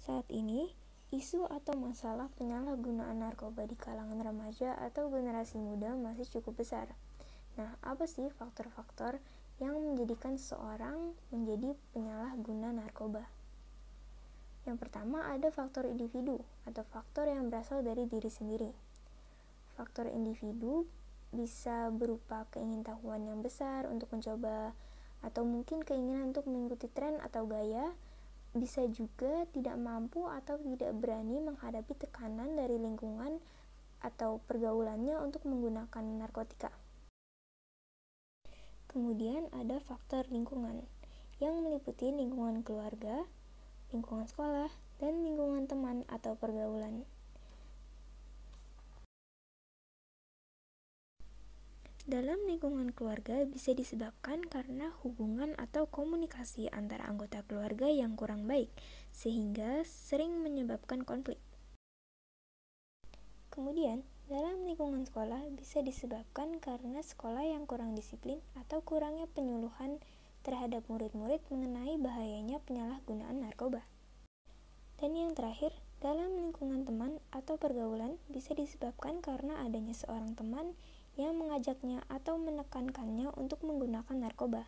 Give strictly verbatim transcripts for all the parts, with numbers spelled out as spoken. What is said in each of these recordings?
Saat ini, isu atau masalah penyalahgunaan narkoba di kalangan remaja atau generasi muda masih cukup besar. Nah, apa sih faktor-faktor yang menjadikan seseorang menjadi penyalahguna narkoba? Yang pertama ada faktor individu atau faktor yang berasal dari diri sendiri. Faktor individu bisa berupa keingintahuan yang besar untuk mencoba atau mungkin keinginan untuk mengikuti tren atau gaya. Bisa juga tidak mampu atau tidak berani menghadapi tekanan dari lingkungan atau pergaulannya untuk menggunakan narkotika. Kemudian ada faktor lingkungan yang meliputi lingkungan keluarga, lingkungan sekolah, dan lingkungan teman atau pergaulan. Dalam lingkungan keluarga bisa disebabkan karena hubungan atau komunikasi antara anggota keluarga yang kurang baik, sehingga sering menyebabkan konflik. Kemudian, dalam lingkungan sekolah bisa disebabkan karena sekolah yang kurang disiplin atau kurangnya penyuluhan terhadap murid-murid mengenai bahayanya penyalahgunaan narkoba. Dan yang terakhir, dalam lingkungan teman atau pergaulan bisa disebabkan karena adanya seorang teman yang mengajaknya atau menekankannya untuk menggunakan narkoba.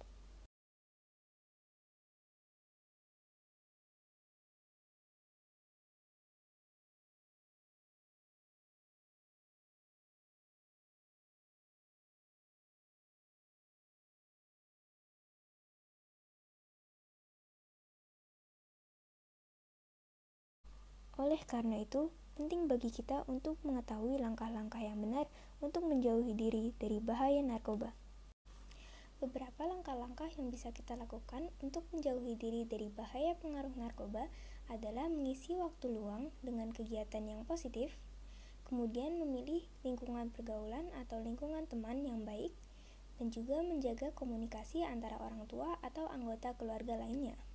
Oleh karena itu, penting bagi kita untuk mengetahui langkah-langkah yang benar untuk menjauhi diri dari bahaya narkoba. Beberapa langkah-langkah yang bisa kita lakukan untuk menjauhi diri dari bahaya pengaruh narkoba adalah mengisi waktu luang dengan kegiatan yang positif, kemudian memilih lingkungan pergaulan atau lingkungan teman yang baik, dan juga menjaga komunikasi antara orang tua atau anggota keluarga lainnya.